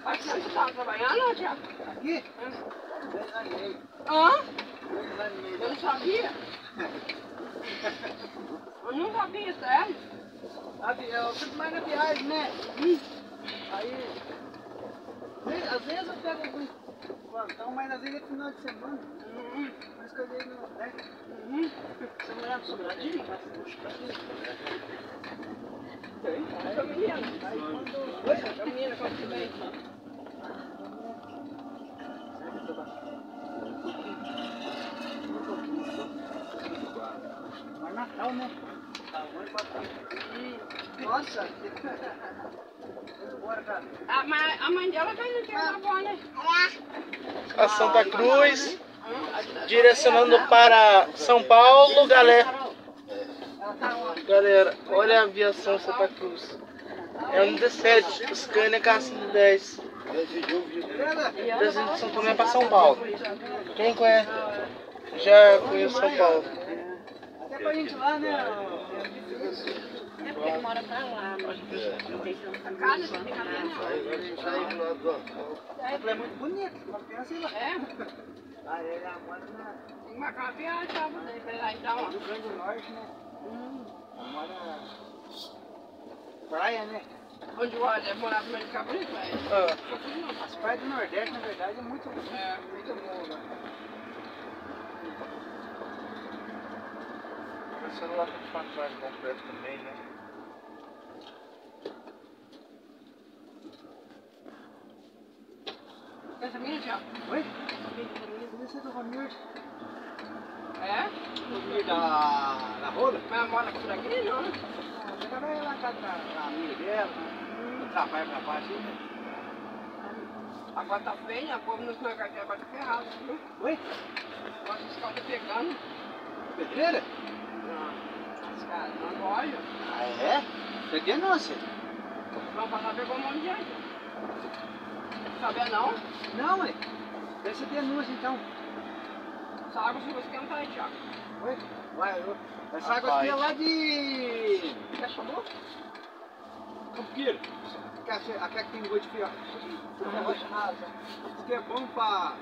Mas você estava trabalhando, Tiago? Aqui? Desanimei. Hã? Desanimei. Eu não sabia. Eu não sabia, sério. Eu fico mais na viagem, né? Aí, às vezes eu pego algum plantão, mas às vezes é final de semana. Por isso que eu dei no, né? Você morar no Sobradinho? Tem. Essa menina. Aí quando... Essa menina quando você vem. Mas Natal, né? Nossa! Bora, cara. A mãe dela fez o que ela avó, né? A Santa Cruz, direcionando para São Paulo, galera. Galera, olha a aviação Santa Cruz. É um D7, Scania K110. Presente de São Tomé para São Paulo. Quem conhece? Já conhece São Paulo. Até pra gente lá, né? É porque mora pra lá, mas não tem tanta casa, não tem cabelo não. É muito bonito, mas pensa lá. É? Aí ela mora na... Tem que marcar uma viagem pra lá então, ó. Rio Grande do Norte, né? Ela mora... Praia, né? Onde o Olha morava no meio de Cabrito, velho. As praias do Nordeste, na verdade, é muito bom, né? O celular tem passagem completa também, né? Essa minha, Tiago? Oi? Esse é do Romildo. É? Romildo da Rola? Mas ela mora por aqui, não? Você vai lá na casa da amiga dela, trabalha pra baixo, né? Agora tá feio, a povo nos mercadinhos agora tá ferrado, viu? Oi? Agora os caras tá pegando. Pedreira? Os caras, na loja. Ah, é? Você denúncia? Vamos passar pegou um monte de gente. Sabia não? Não, mãe. Deve ser denúncia, então. Essa água se você esquentar aí, Tiago. Oi? Essa água aqui é lá de... Quer chamou? Campeiro. Aquela que tem gosto de fiote. Rocha rasa. Isso que é bom pra...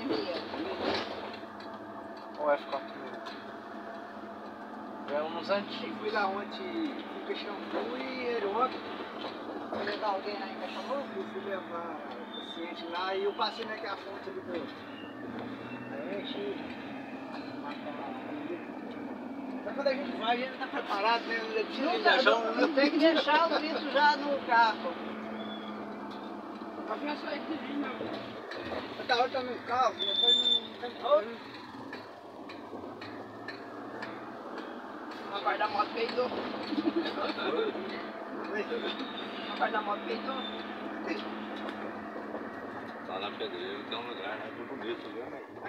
Ou F4 é uns antigos. Fui lá ontem em Caxambu e Heródoto. Fui levar alguém lá em Caxambu? Eu fui levar paciente lá e eu passei naquela fonte ali do... Aí enchi. Mas quando a gente vai, a gente tá preparado, né? Não tem que deixar o litro já no carro. Mas não é só isso que diz, não. Outra hora tá no carro, depois não tem problema. Rapaz da moto peidou. Rapaz da moto peidou. Lá na Pedreira tem um lugar muito bonito, viu?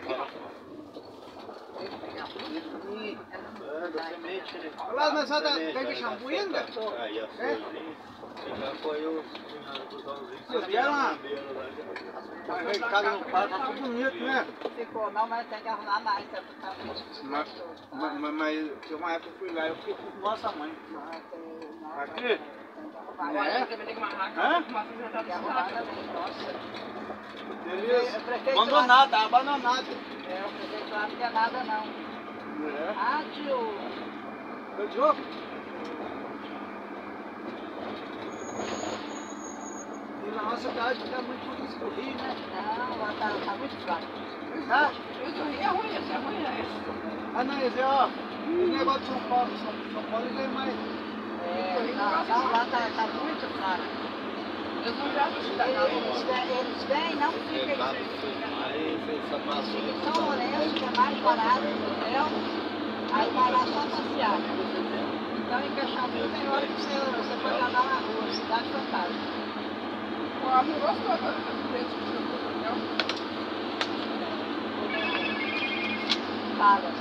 Olá, mas só tem que shampoo ainda? Aí a florzinha. Já foi o botãozinho. Vocês vieram lá? Mas casa no parque, tá tudo bonito, né? Ficou não, mas tem que arrumar mais, tá Mas tinha uma época que eu fui lá, eu fiquei com nossa mãe. Aqui? Agora É? eu também tenho que marcar, Hã? mas você já tá Tem que arrumar precisando. também, nossa. Beleza. Prefeito Abandonado, tá abandonado. É, o prefeito lá não quer nada não. É. Ah, tio. Ô, Diogo? E na nossa cidade fica muito isso do Rio, né? Não, lá tá muito fraco. Ah, Isso aí é ruim, esse é ruim, é esse. não, esse ó, esse negócio de São Paulo, São Paulo ele é mais... É, não, lá tá muito fraco. Eles não já cidadão. Eles vêm, não ficam aí. Aí essa massinha. São Lourenço, que é mais barato do hotel, aí vai lá só passear. Então em Caxambu tem hora que você pode andar na rua, cidade fantástica. O homem gostou do preço que você entendeu? Pagas.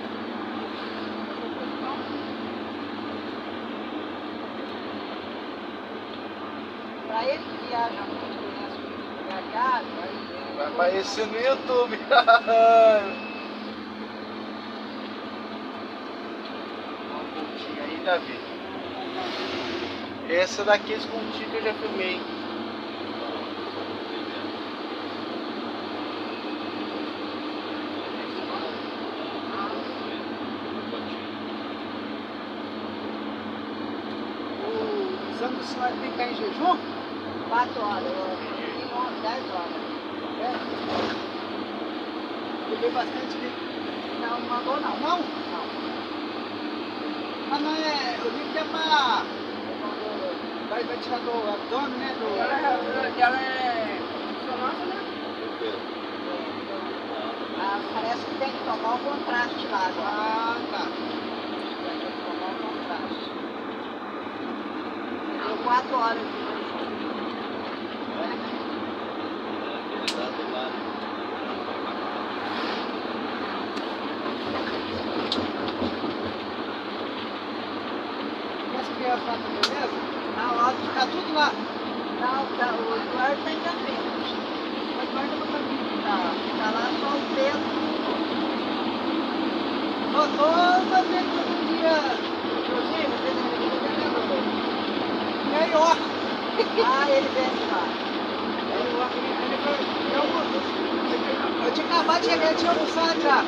Para ele que viaja muito, conhece muito lugar de água, aí Vai aparecer no YouTube. Uma pontinha aí, Davi. Essa daqui, esse pontinho que eu já filmei. exame do senhor tem que estar em jejum? 4 horas, eu 10 horas. É. Beber bastante líquido. Não, não mandou não. Não? Não. Mas não é. O líquido é pra. Vai tirar do abdômen, né? Ela é sonância, né? Parece que tem que tomar um contraste lá agora. Ah, tá. Tem que tomar um contraste. Deu 4 horas de jejum. E as crianças lá, beleza? Tá ótimo. Tá tudo lá. Não, o Eduardo tá em Campinas. O Eduardo tá comigo. Tá lá só o Pedro. Toda vez que eu dia. Inclusive, o Pedro E aí, ó. Ah, ele vem lá. Eu tinha acabado de chegar, eu tinha almoçado já.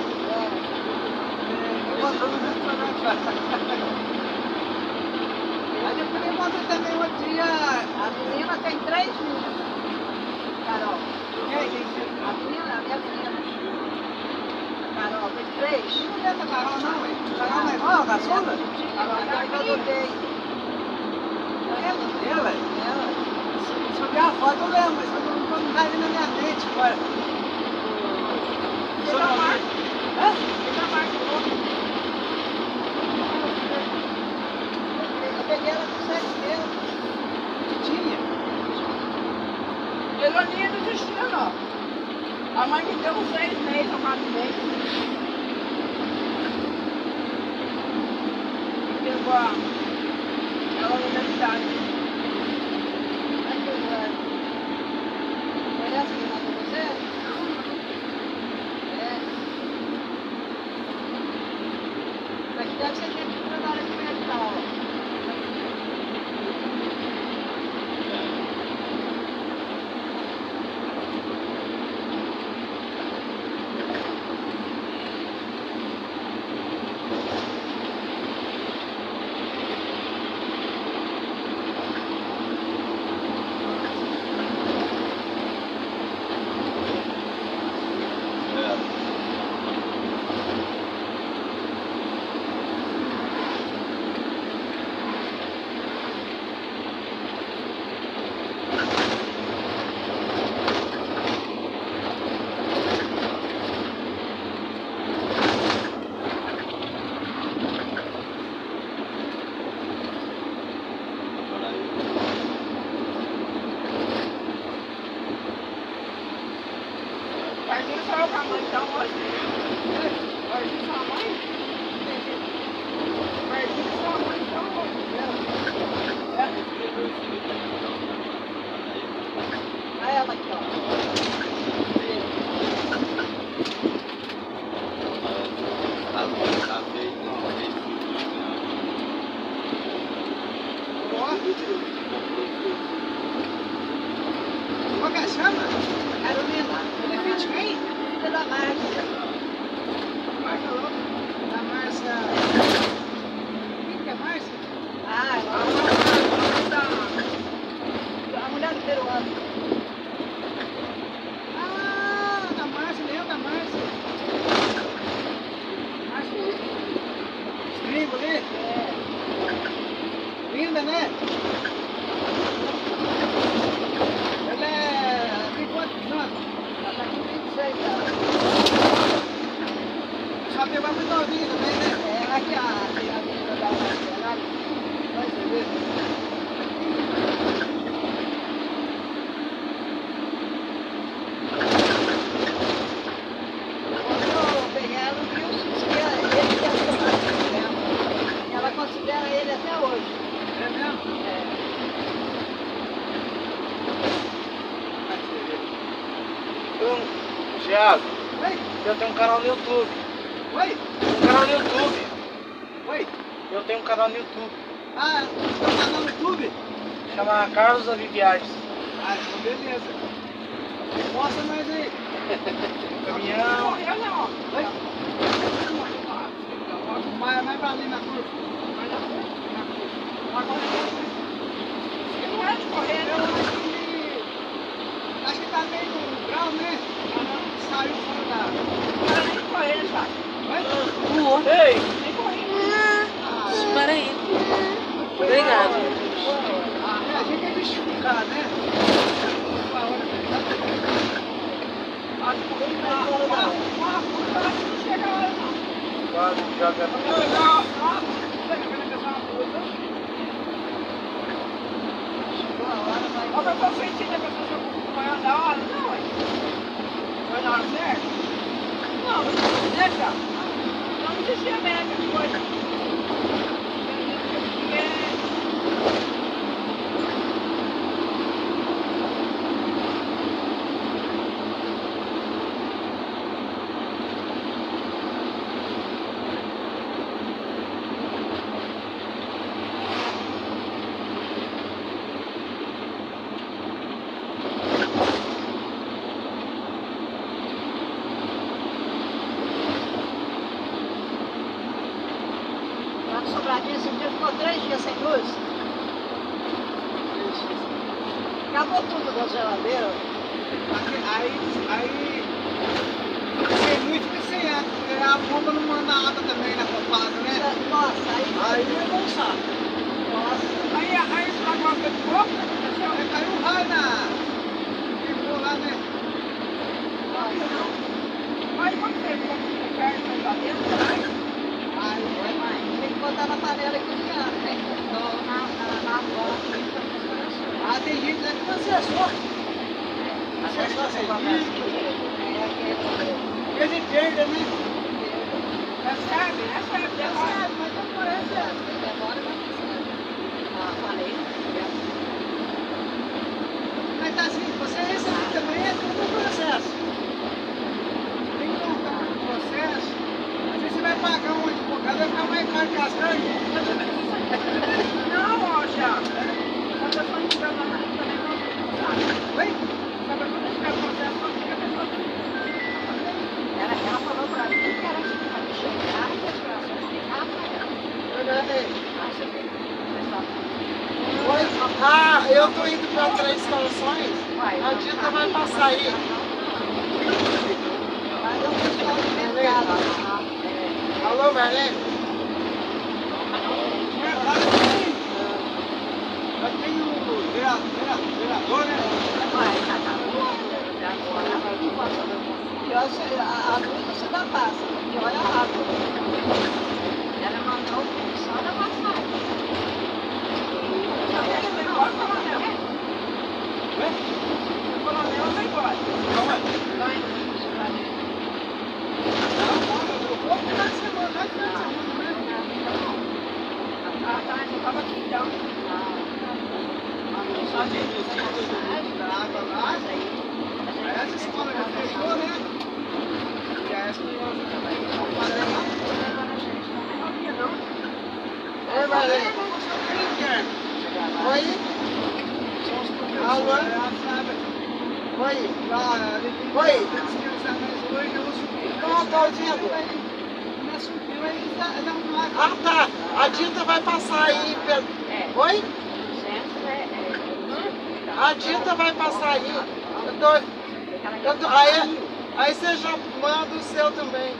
Eu vou no restaurante lá. Aí depois eu mandei também outro dia. A menina tem 3 meninas. Carol. Quem? A minha menina. Carol, tem 3. Não é da Carol, não, hein? Carol mais nova, caçula? Carol, que eu adotei. Ela? Se eu ver a foto, eu lembro, mas eu não tá ali na minha mente agora. Você dá mais? Hã? Você dá mais? Eu peguei ela com 7 meses. Tinha. Eloninha do destino, ó. A mãe me deu uns 6 meses, ou 4 meses. Pegou ela na universidade. Aqui, Eduardo. Conhece quem mandou você? É. Daqui deve ser gente que trabalha com metal, ó. Pardinho saiu com a mãe então hoje. Pardinho sua mãe? Pardinho sua mãe então hoje. Olha ela aqui, ó. Qual que é a chama? Carolina. Ele é filho de quem? Filha da Márcia. Marca logo. Da Márcia. Quem que é Márcia? Ah, a mulher do peruano. Ah, da Márcia, lembra da Márcia? Márcia. Gringo ali? É. Linda, né? Ela é. Tem quantos anos? Ela tá com 26 anos. Já pegou muito novinha também, né? É, aqui a menina da Márcia. Vai você ver. Quando eu peguei ela, o Wilson disse que era ele que era o marido dela. E ela considera ele até hoje. É mesmo? É. Vai você ver. Thiago, Oi? eu tenho um canal no YouTube. Oi? Um canal no YouTube. Oi? Eu tenho um canal no YouTube. Ah, você tá no YouTube? Chama Carlos Avi Viagens. Ah, então beleza. Mostra nós aí. Caminhão. Morreu não. Oi? Mais pra ali na curva. Mas já foi. Agora aquele bicho ficar, né? Uma hora Quase joga. Olha pra frente, né? Pra fazer o maior da hora, não, ué. Foi na hora certa? Não, deixa. Não desistia mesmo, que coisa. Sobradinho, esse dia ficou 3 dias sem luz. Acabou tudo da geladeira. Aí sem luz fica sem água, porque a bomba não manda água também na copada, né? Nossa, Aí é bom saco. nossa. Aí esse negócio de pouco, o que aconteceu? Aí caiu um raio na... Ficou lá, né? Mas quanto tempo que carne lá dentro, né? Aí, tem que botar na panela e cozinhar, né? Na volta. Ah, tem gente né, que não acessou. Acessou serviço. Ele perde, né? Recebe, demora. Mas não parece. Demora, mas falei. Mas tá assim, você recebe também, é tudo um processo. Tem que montar um processo. Às vezes você vai pagar um advogado, vai ficar mais caro que as carnes. Não, ó, Thiago. A pessoa não tiver uma também não sabe. Oi? Se a pessoa não tiver processo, não fica a pessoa. Ela falou pra mim que era pra me chegar e as pessoas explicar pra ela. Acha que o pessoal. Oi? Ah, eu tô indo para 3 estações. A Dita vai passar aí. Mas é o pessoal do mercado. Alô, Marlene? Já tem o vereador, né? Vai, tá e olha, a luz você dá passa, e olha a água. Ela mandou só da passagem. Você embora, coronel? O coronel vai embora. Vai. Não, final de semana, Ah, tá, eu tava aqui então. Só de essa escola já fechou, né? E essa escola Oi, Marlene. Oi? Alô? Oi? Oi? Não, tô ouvindo. Ah, tá. A Dita vai passar aí. Oi? A Dita vai passar aí. Aí você já manda o seu também.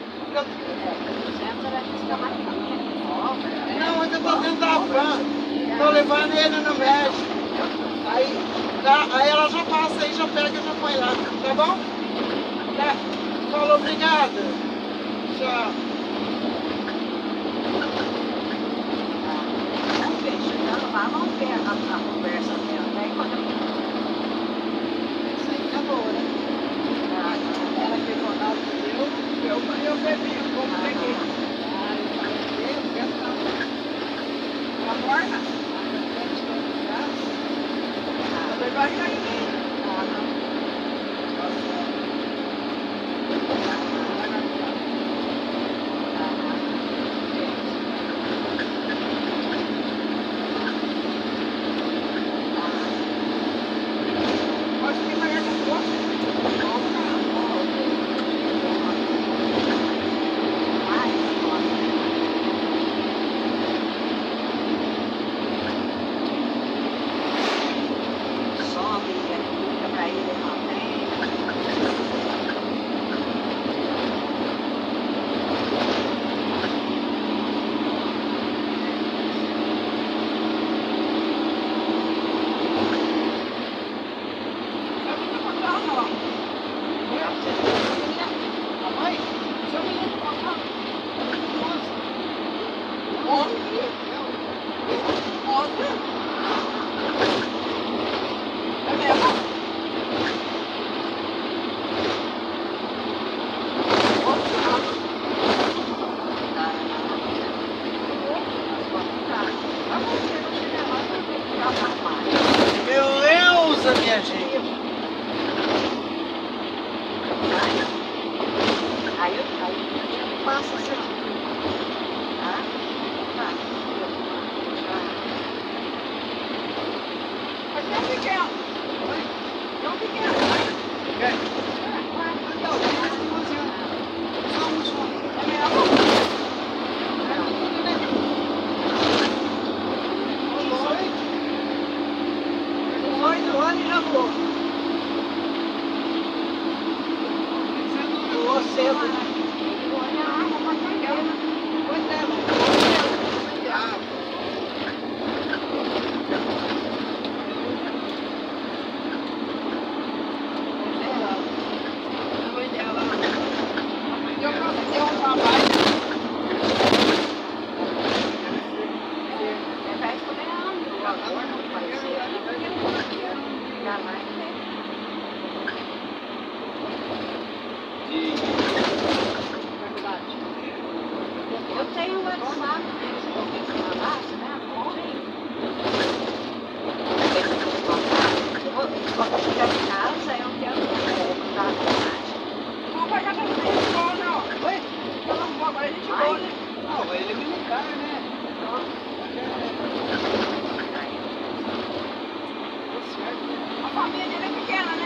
Não, hoje eu tô dentro da van. Tô levando ele no México. Aí ela já passa aí, já pega e já põe lá. Tá bom? Tá. Falou, obrigada. Tchau. Vamos ver a conversa dela. Daí quando isso aí acabou, né? Ela pegou nada do eu bebi, como peguei. Eu quero dar uma morna. Eu bebi barriga em mim. Some É mesmo? Beleza, minha gente. Aí passa assim. Tá? Tá. Mas não é pequeno. Não é pequeno. Então, tem esse de 11 anos. Só um só. É mesmo? Já vou. Você, olha a água pra cá. Pois é, deu um trabalho. Vai escolher agora, não parecia. Já vai. Eu tenho o WhatsApp deles, porque eles mandassem, né? Quando eu chegar em casa, eu quero mandar a mensagem. Vamos pagar também, a gente boa, não. Oi? Então, agora a gente boa, né? Não, vai ele militar, né? A família dele é pequena, né?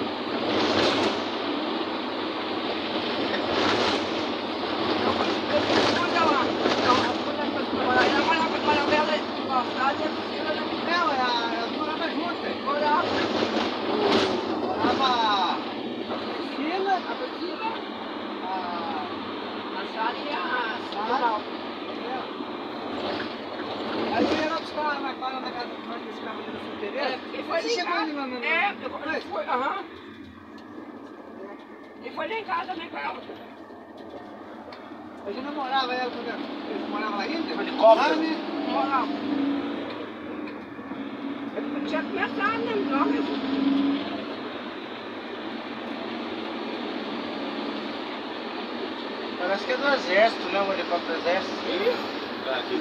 Não, elas moravam juntas. Morava a Priscila, A Sara e a Sara. Aí eu ia lá buscar na casa da casa desse cavaleiro solteiro. E foi Você lá em chegou casa. ali no... É, foi, aham. E foi lá em casa, né, com ela. A gente namorava ela quando eles moravam lá ainda. Helicóptero. Lá, né? Moral. Eu tinha começado, né? Não, Parece que é do exército, né? Um helicóptero do exército. Tá aqui.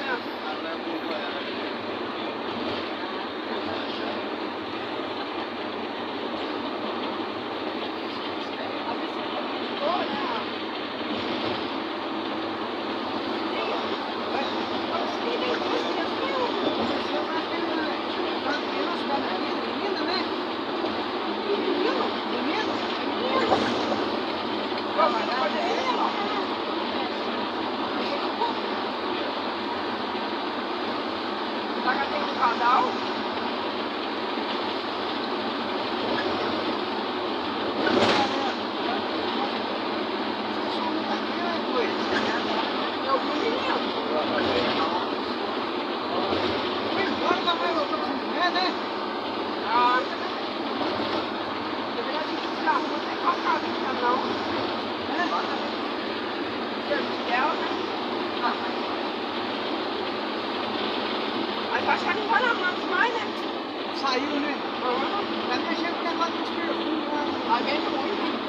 Mas acho que não vai na mão mais, né? Saiu, né? Tá mexendo com o negócio dos perfumes lá. A vende muito, né?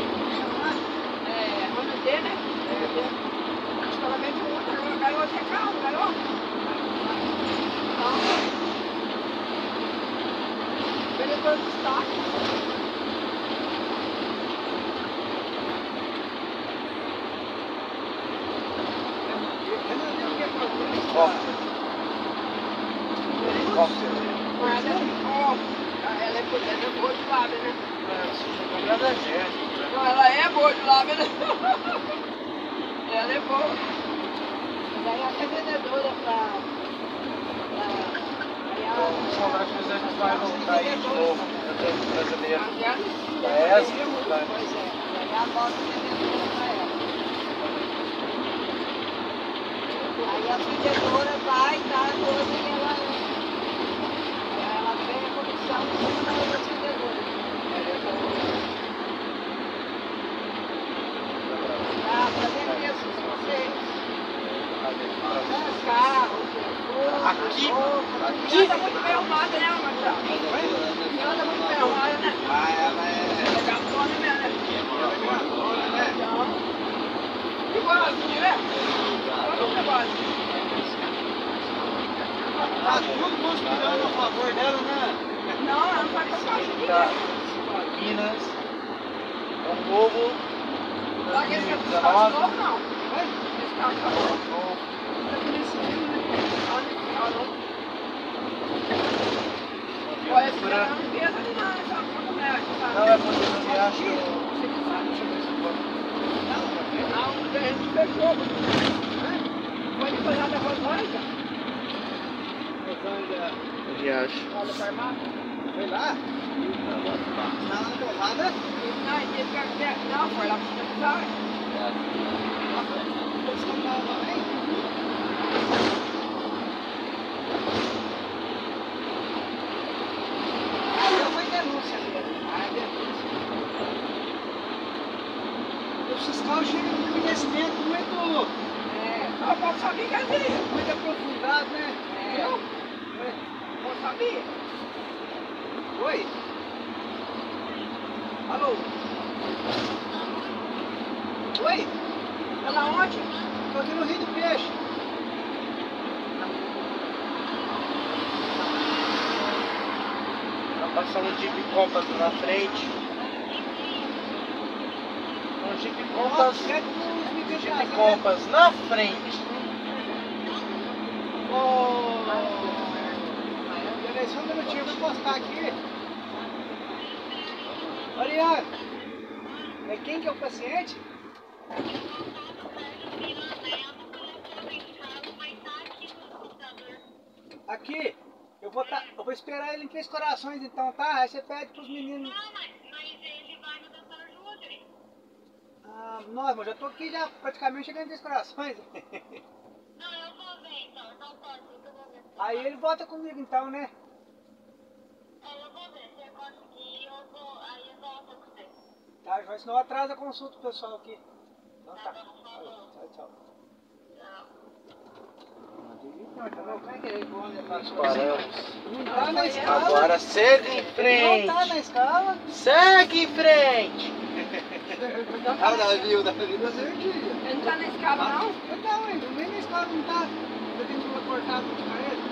É, Ronaldê, né? Acho que ela vende muito. Garoto é caro, garoto. Então, vendedor de destaque. Ela é boa de lábia, né? Não, ela é boa de lábia, né? Ela é boa. Mas aí ela é vendedora pra... Aí ela... Saudade de vocês não vai voltar aí de novo. Brasileiro. É essa? Pois é. Aí ela volta vendedora pra ela. Aí a vendedora vai e dá a coisa que ela pega a comissão e cima da outra vendedora. Ah, pra vender esses vocês. Carros, Aqui? roupa. Já tá muito bem arrumada, né, mano? conspirando a favor dela, né? Não, ela não vai passar de Tá. ninguém. Minas. É um novo. Só que esse carro de novo, não. Oi? Esse carro de novo. Tá aqui nesse vídeo, né? Olha esse carro novo. Olha, esse carro não pesa ali não, essa mulher. Não é porque não me acho. Você que sabe. Deixa eu ver se pode. Não, o terreno fechou. Foi de coisa da Rosângela. Rosângela. Riacho. Lá do Carmato. Foi lá? Na porrada? Não, ele teve que... Não, foi lá pro Central. Eles cantavam também? Ah, foi denúncia ali. Ah, denúncia. O fiscal chega com conhecimento muito, Eu posso saber que é dele. muito aprofundado, né? Eu? Oi? Posso saber. Oi? Alô? Oi? Tá lá onde? Tô aqui no Rio do Peixe. Tá passando um Jeep Compass na frente. Um Jeep Compass. Jeep Compass na frente. Peraí, só um minutinho, eu vou postar aqui. Ariane, é quem que é o paciente? Aqui, eu vou esperar ele em Três Corações então, tá? Aí você pede pros meninos. Não, mas ele vai no Doutor Júlio. Ah, nossa, mas já tô aqui já praticamente chegando em Três Corações. Não, eu vou ver então. Então pode, eu vou ver. Aí ele volta comigo então, né? Eu vou ver. Se eu conseguir, aí eu volto com você. Tá, João, senão atrasa a consulta do pessoal aqui. Então tá. Tá bom, falou. Tchau, tchau. Como é que ele pode Nós paramos. Não tá na escala. Agora segue em Não tá na frente. escala. Segue em frente. Ah, Davi tá certinho. Ele não tá na escala, não? Não, ainda, nem na escala não tá. Eu tenho que cortar de parede.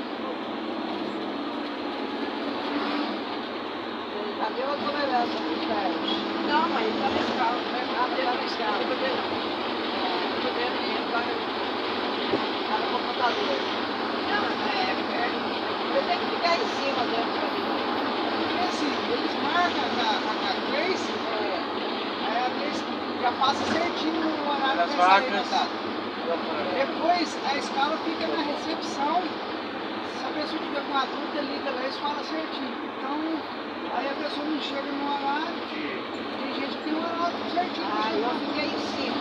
Cadê a tolerância dos pés? Não, mas ele tá na escala. Ele tá na escala. Eu tô vendo. Eu tô vendo ele tá no computador. Não, eu tenho que ficar em cima dentro da vida. Porque assim, eles marcam a Grace, aí a Grace já passa certinho no horário As que vai sair vacas. da data. Depois a escala fica na recepção. Se a pessoa tiver com a dúvida, liga lá e eles falam certinho. Então, aí a pessoa não chega no horário. Tem gente que tem um horário certinho. Ah, eu fiquei em cima.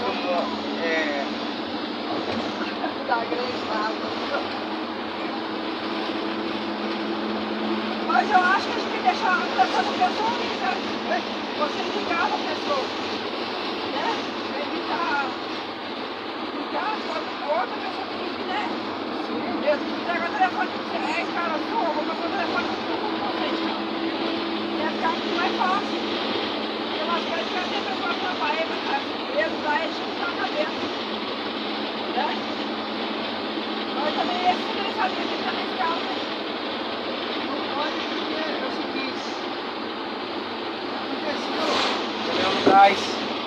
Da grande mas eu acho que a gente tem que deixar a pessoa ali, né? Você ligar a pessoa, né? Evitar só outra pessoa que, né? Eu entrego o telefone pra você, esse cara sua, eu vou passar o telefone pra você, ia ficar muito mais fácil. Eu acho que a gente vai ter pessoa que trabalha, mas eles lá, eles não estão na cabeça, né? Mas também esse também sabia que ele tá na escala, né? Não pode porque é o seguinte. Aconteceu Gás.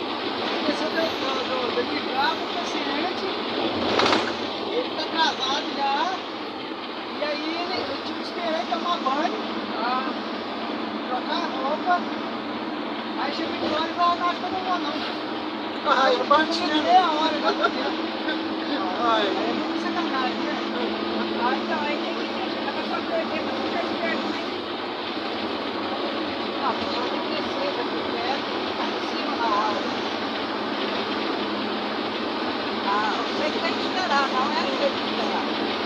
de ligar pro paciente, ele tá atrasado já, e aí eu tive que esperar ele tomar banho, trocar a roupa, aí chegou de hora e falou, não, acho que eu não vou não. Ai, eu bati. Meia hora, já deu tempo. Ai. É muito sacanagem, né? Ah, então aí tem que ter, a pessoa perder pra ficar esperto, né? Não, a pessoa tem que descer daqui perto e ficar em cima da aula. Ah, você que tem que esperar, não é ele que tem que esperar.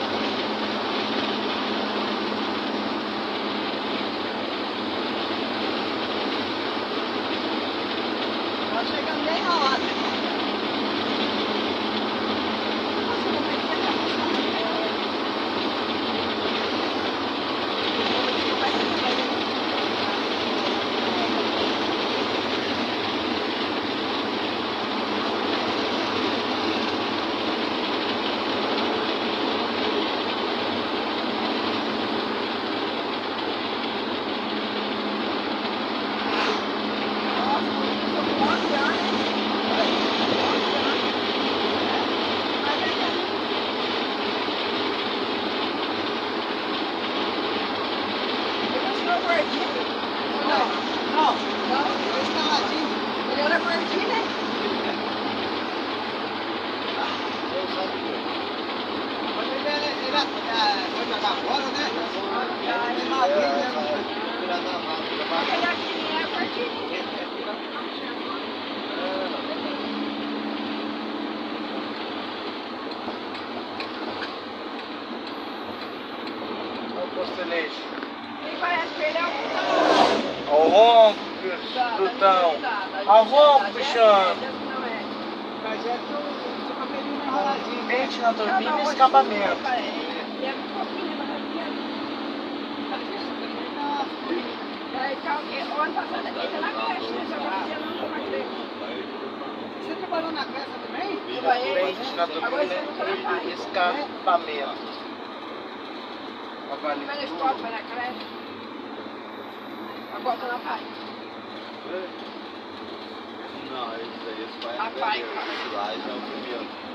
Nós chegamos bem na hora. Você não tem que raladinho mesmo. Virar na máquina, Aquele aqui é a partir. Olha o postelete. Quem parece que ele é o Olha o ronco, brutão. Olha o ronco, bichão. Trajeto, seu cabelinho mais raladinho. Pente na turbina e escapamento. É um pouquinho, mas aqui é. Aí, o ano passado aqui tá na creche, né? Só que esse ano não tá mais creche. Você trabalhou na creche também? Pente na turbina e escapamento. Vai na escola, vai na creche. Agora tá na pai. Não, esse aí, esse pai é Rapaz, velho. Esse lá já é o primeiro.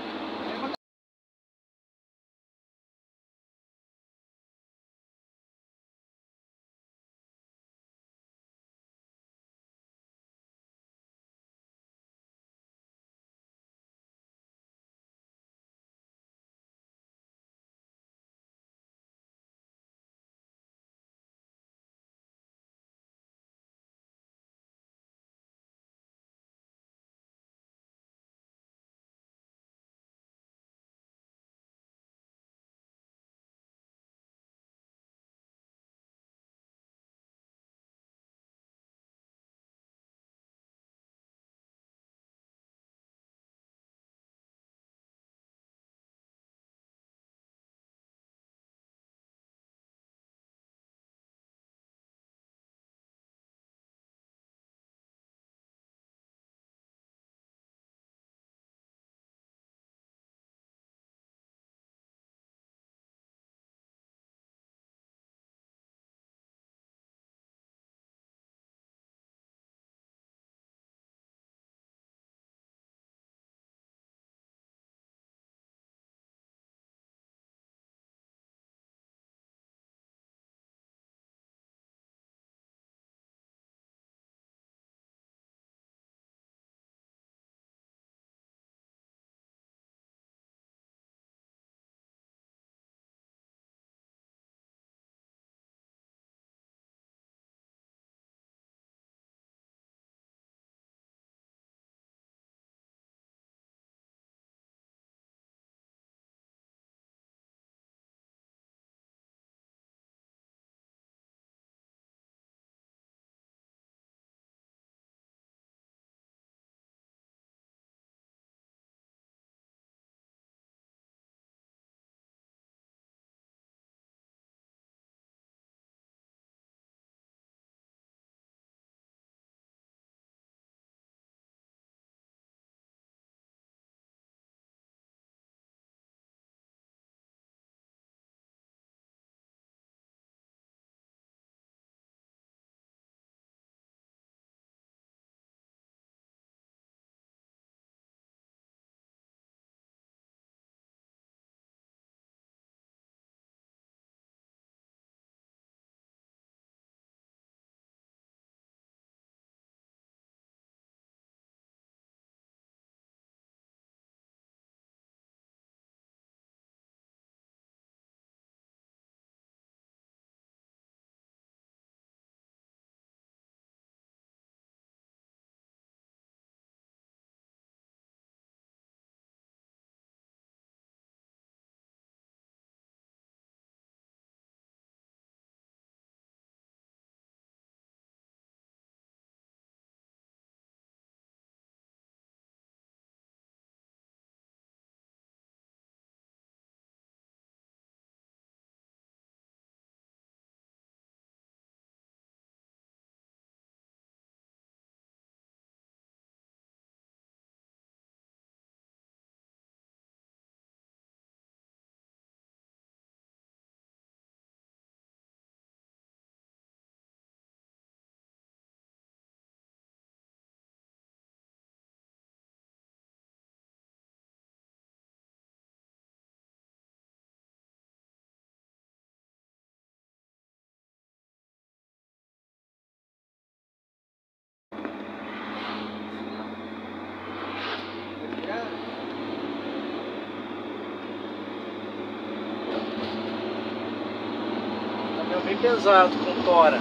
bem pesado, com tora.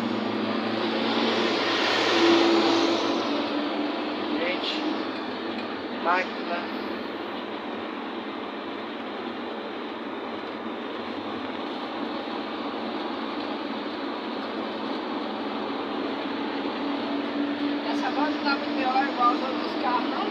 Gente, máquina. Essa moto não tá muito melhor igual os outros carros, não?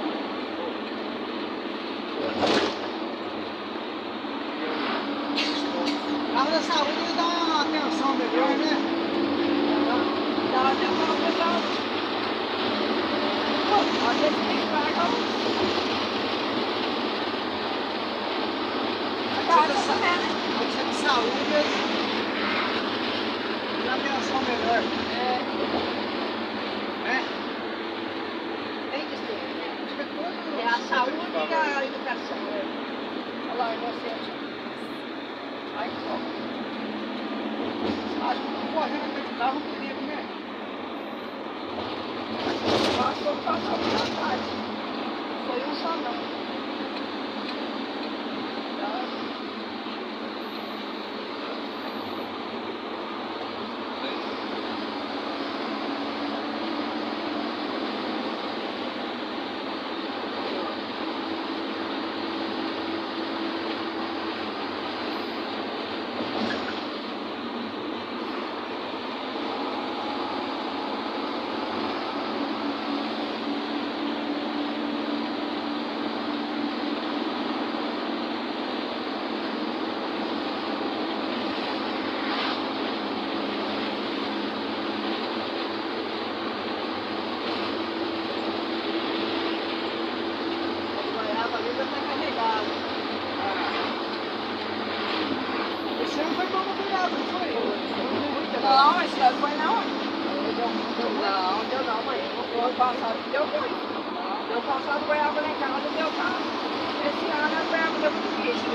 Carro da saúde ele dá uma atenção melhor, né? Dá uma atenção no pessoal. Pô, às vezes tem que pagar a casa também, né? Pode ser de saúde, ele dá atenção melhor. Né? Tem que ser. Acho que é todo. É a saúde e a educação. Olha lá, inocente. Ai, que bom. Acho que não correndo aquele carro um perigo, né? Passou por tarde. Foi um só não. Esse ano foi bom pra virada, não foi? Não, esse ano foi não. Não, deu não, mãe. O ano passado deu ruim. O ano passado goiaba lá em casa deu carro. Esse ano a goiaba deu muito bicho.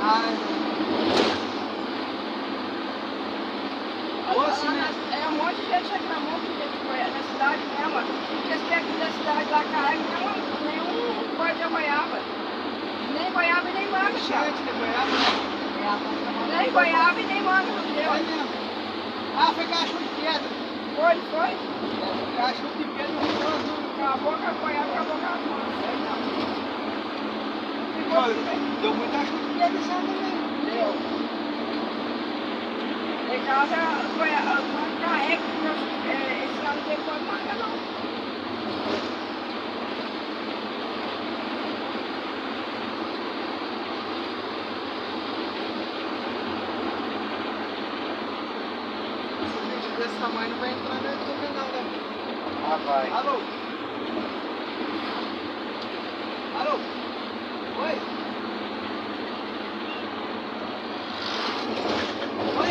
É um monte de gente reclamou, um monte de gente foi na cidade mesmo. Porque esse aqui da cidade lá carrega nenhum coisa de goiaba. Nem goiaba e nem manga, cara. Gente de goiaba, né? Nem goiaba e nem manga não deu. Foi mesmo. Ah, foi cacho de pedra. Foi. Cacho de pedra no Rio Azul. Acabou com a goiaba, acabou com as mangas. Ficou Deu muita chuva de pedra esse ano também. deu. Em casa, as mangas carregam, esse ano não tem quase manga não. Desse tamanho não vai entrar no YouTube não, né? Ah, vai. Alô? Alô? Oi? Oi?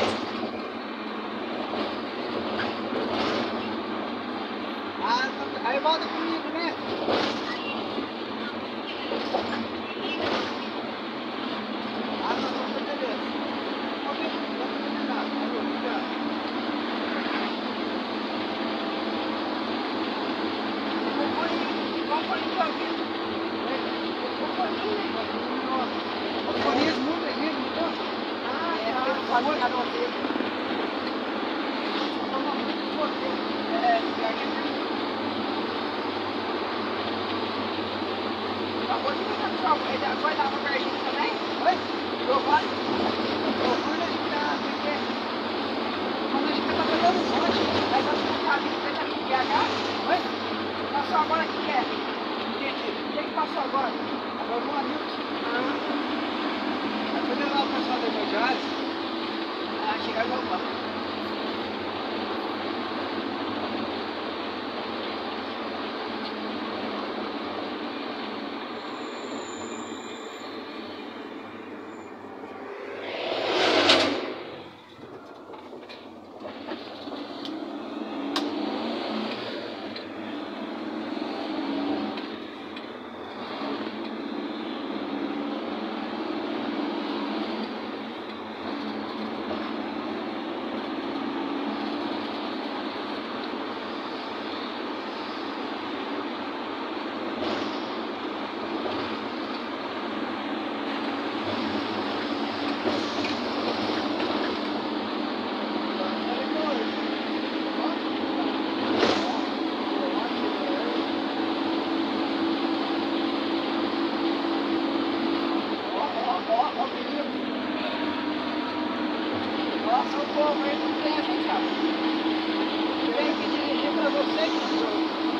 Ah, aí volta comigo, né? Ah, não, então beleza. Vamos combinar. Alô, obrigado. Vamos pôr no ouvido. O Corinthians muda aqui, então. Pode ficar no ouvido. Acabou de botar no sol. Ele vai dar uma pertinho também? Oi? Giovanni? Quando a gente tá, quando a gente tá pegando os antes, Aí nós vamos ficar ali, você tá aqui em BH? oi? Passou agora aqui, é? Entendi. Quem que passou agora? Agora um amigo. Aí foi levar o pessoal da Evangelhos. Ah, chega agora.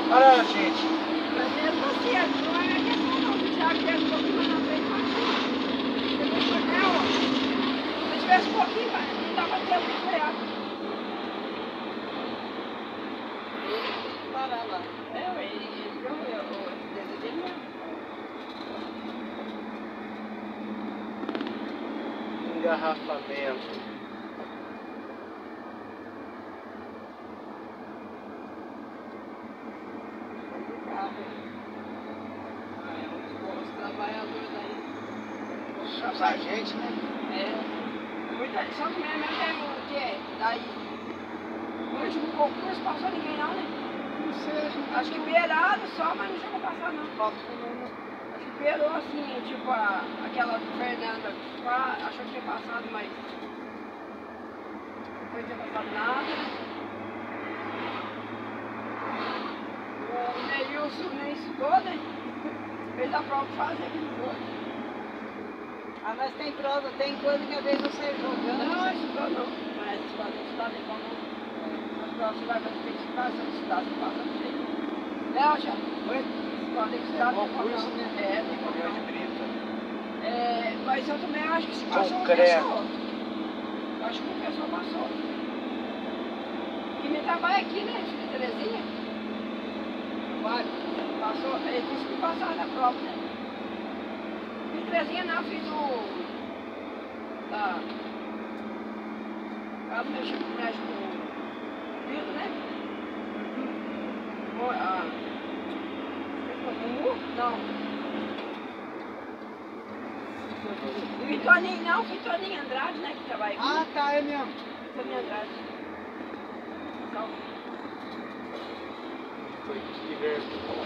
Olha, gente. Mas mesmo assim, não é questão não. Se o Thiago tivesse um pouquinho mais na frente, mais se tivesse um pouquinho, não dava tempo de frear. Parar lá. Ele viu o dedo dele mesmo. Engarrafamento. Os trabalhadores aí. Pra gente, né? Só que mesmo que é daí. O último concurso passou ninguém não, né? Não sei, a gente Acho que beirado só, mas não chegou a passar não. passou não. Acho que beirou assim, tipo aquela do Fernanda, achou que tinha passado, mas não tinha passado nada. O Neilson nem estudou, né? Fez a prova pra fazer que não foi. Ah, mas tem prova, tem coisa que às vezes não sai jogando. Não, estudou não. Mas se pode estudar, tem como. As provas você vai fazer, tem que estudar, se não estudar, você passa no jeito. Né, Thiago? Oi? Podem estudar, tem concurso, né? Tem Caminhão de como. brita. Mas eu também acho que se passou uma Concreto. pessoa. Eu acho que uma pessoa passou. E me trabalha aqui, né, filha Terezinha? Vai. Passou, ele conseguiu passar na prova, né? Filha Terezinha não, fiz o... Ela mexe com o vidro, né? Não. E o Toninho não, foi Toninho Andrade, né, que trabalha aqui. Ah, tá, é mesmo. Toninho Andrade. Então, Foi Kiver.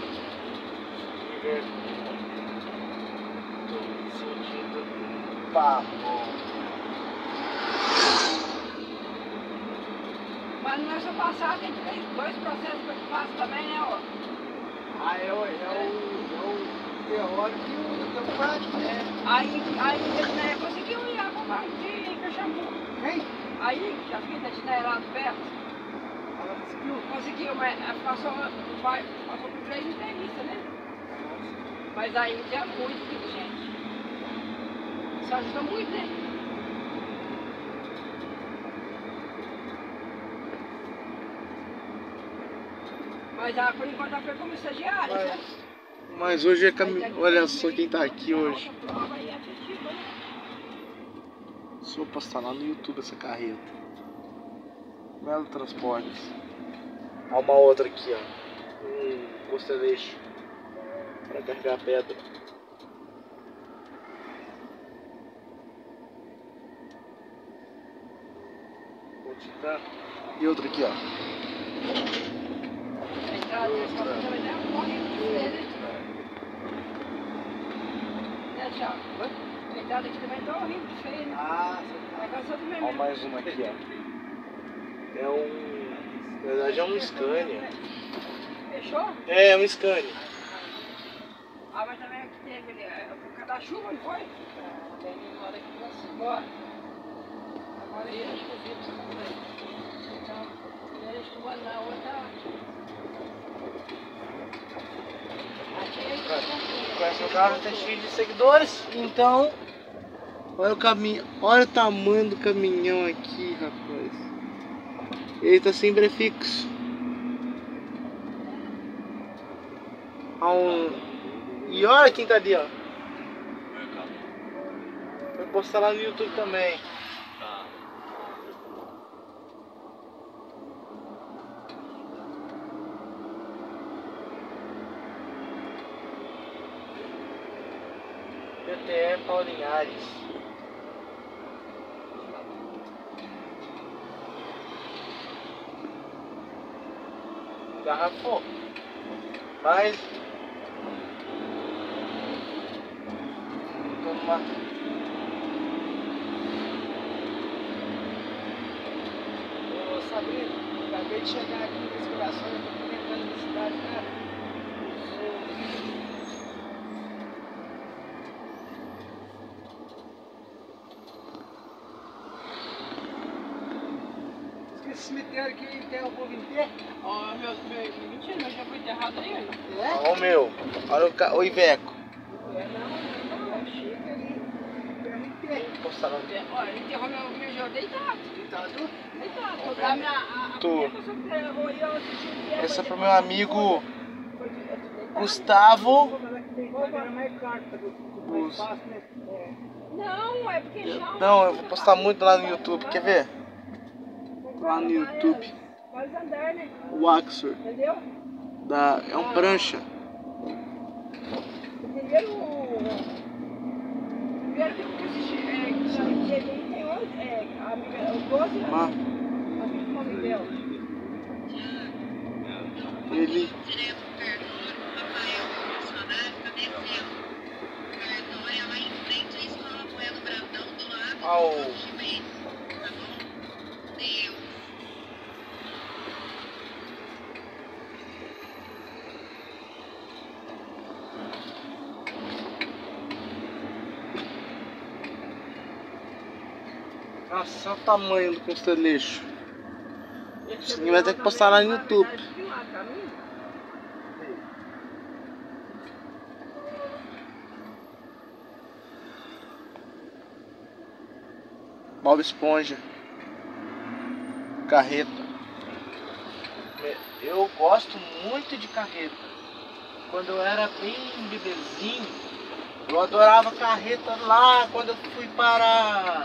Tô me sentindo papo. mas não é só passar, tem dois processos que eu faço também, né, ó. Ah, é o teórico e o prático. Aí né, conseguiu ir lá com o barco de Caxambu. Quem? Aí, que a filha de né, lá perto, Ela conseguiu, mas passou por 3 entrevistas, né? Mas aí é muito gente. Isso ajuda muito, né? Mas por enquanto ela foi como estagiária, né? Mas hoje é olha só quem tá aqui hoje. A prova aí é efetiva, né? Só vou postar lá no YouTube essa carreta. Melo Transportes. Há uma outra aqui, ó. Constellation. Para carregar pedra. E outra aqui, ó. A entrada da escola também é um horrível de ver, né? Né, Thiago? A entrada aqui também tá horrível de feio, né? Ah, Vai cansar do Ó, mesmo. mais uma aqui, ó. É na verdade é um Scania. Fechou? É um Scania. Ah, mas também aqui teve, por causa da chuva, não foi? Bora. Agora ele acho que eu vi essa coisa aí. Então, ele chuva na outra. Conhece o carro, tá cheio de seguidores. Então, olha o caminho, olha o tamanho do caminhão aqui, rapaz. Ele tá sem prefixo. E olha quem tá ali, ó. Vai postar lá no YouTube também. PTE Paulinhares. Garrafou. Mas toma. Ô, Sabrina, acabei de chegar aqui na inspiração, eu tô comentando na cidade, cara. Esse cemitério querem que enterre o povo inteiro? Ó, mentira, mas já foi enterrado aí, olha. É? Olha o meu. Olha o Iveco. Não, chega ali. Enterra inteiro. Vou postar lá. Olha, ele enterrou meu jogo deitado. Deitado? Deitado. Vou dar a Tu. primeira pessoa que enterrou e eu assisti. Esse é pro meu amigo Gustavo. Era mais caro, mais fácil, né? Não, é porque já... Não, eu vou postar muito lá no YouTube, quer ver? Lá no YouTube. Pode andar, né? O Axor. Entendeu? É um prancha. Primeiro que eu assisti, que ele tem amiga, 12 anos. Ah, Amigo do nome dela. ele. Ao. Nossa, olha o tamanho do constellation. Isso aqui vai ter que postar lá no YouTube. Bob Esponja. Carreta. Eu gosto muito de carreta. Quando eu era bem bebezinho, eu adorava carreta lá quando eu fui para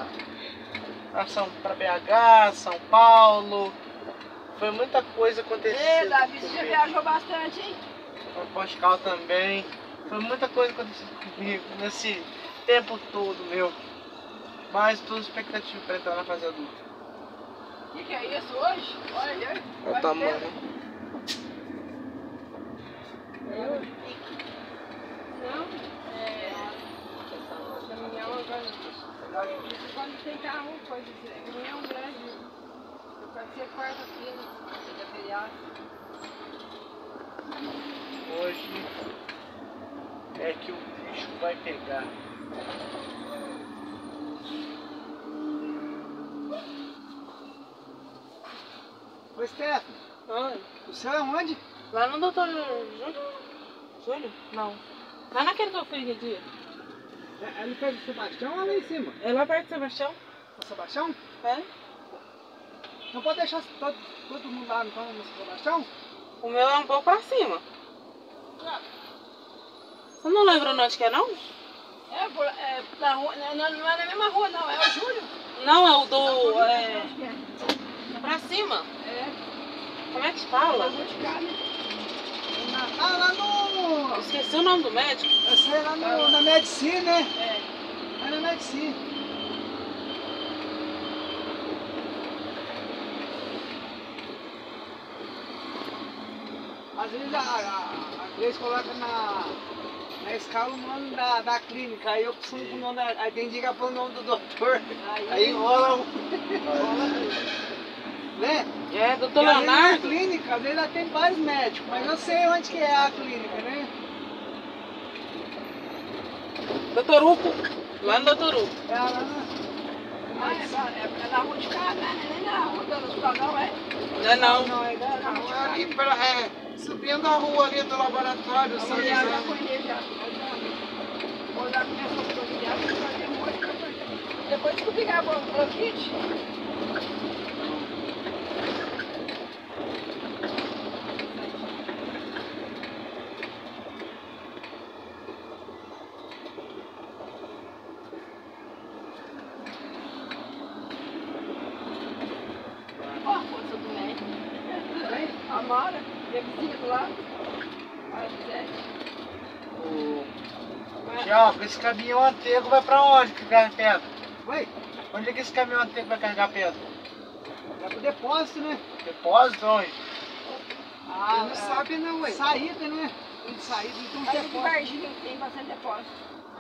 BH, São Paulo. Foi muita coisa acontecendo. Ei, Davi, você já viajou bastante, hein? Para Portugal também. Foi muita coisa acontecendo comigo nesse tempo todo, meu. Mas tudo expectativa para entrar na fase adulta. O que é isso hoje? Olha aí. Olha o tamanho. Não, caminhão agora. Quando tem carro, pode dizer. Caminhão grande. Pode ser quarta-feira, da feriado. Hoje é que o bicho vai pegar. Ô, Stefano, Oi. o senhor é onde? Lá no doutor Júlio? Júlio? Não. Lá naquele que eu fui aquele dia. É ali perto do Sebastião ou lá em cima? É lá perto do Sebastião? O Sebastião? É. Não pode deixar todo mundo lá no Sebastião? O meu é um pouco pra cima. Você não lembra onde que é, não? Na rua, não é na mesma rua, não. É o Júlio. Não, é o do... É pra cima. Como é que se a fala? rua de cá, né? Ah, lá no... Esqueci o nome do médico. Essa é lá na Medicina, né? É na Medicina. Às vezes a Grace coloca na escala o nome da clínica, aí eu costumo com o nome aí tem dia que põe o nome do doutor, aí enrola né? É, doutor E às vezes na Leonardo. clínica, às vezes ela tem vários médicos, mas eu sei onde que é a clínica, né? Doutor Hugo. Lá no doutor Hugo. É lá É na rua de cá, né? Nem na rua do hospital, não é? Não é não. não, é da rua de cá. Ali, subindo a rua ali do laboratório, São Eu já José. conheço, já. Vou dar começou a familiar, fazer um monte de coisa. Depois que eu pegar a bronquite, ó a força do médico. A Mara, minha vizinha do lado. A Gisele. Tiago, esse caminhão antigo vai pra onde que carrega pedra? Oi, Onde é que esse caminhão antigo vai carregar pedra? é pro depósito, né? Depósito onde? Não sabe não, ué. Saída, né? Tem saída, então Aí de depósito. Varginha tem bastante depósito.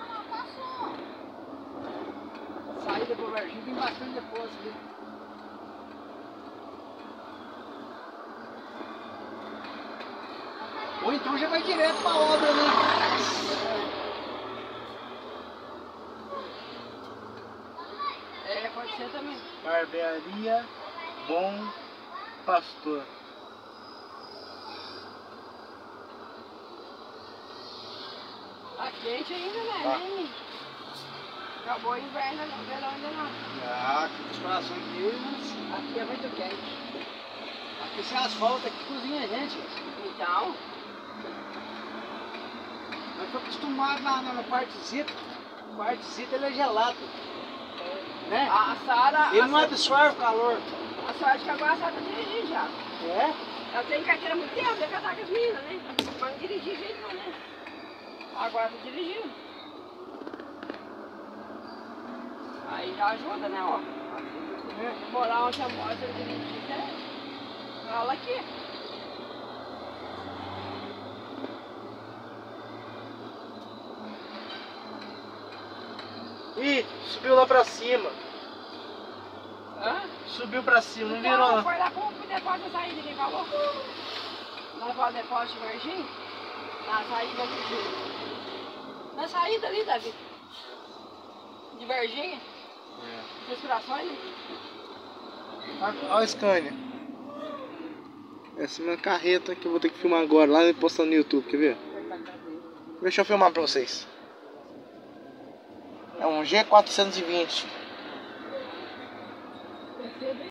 Saída pro Varginha tem bastante depósito ali. Ou então já vai direto pra obra, né? Pode ser também. Barbearia Bom pastor. Tá quente ainda, né? Tá. Nem acabou o inverno, não, verão ainda não. Ah, que disfarçou aqui, Aqui é muito quente. aqui sem asfalto, aqui cozinha a gente. Então, Nós estamos acostumados na partezita. O partezita ele é gelado. Né? a Sara... Ele não absorve o calor. A sorte que agora a Sara tá dirigindo já. É? Ela tem carteira há muito tempo, tem que casar com as meninas, né? Mas não dirigir de jeito nenhum, né? Agora tá dirigindo. Aí já ajuda, né, ó. Morar onde você mora, você dirigir, né? Fala aqui. Ih, subiu lá pra cima. Hã? Subiu pra cima, não Então, virou não. foi lá pro depósito da saída, quem falou? Lá pro depósito de Varginha? Na saída ali de... Na saída ali, Davi. De Varginha. Respirações, né? Olha o Scania. Essa é uma carreta que eu vou ter que filmar agora, lá e postar no YouTube, quer ver? Deixa eu filmar pra vocês. É um G420.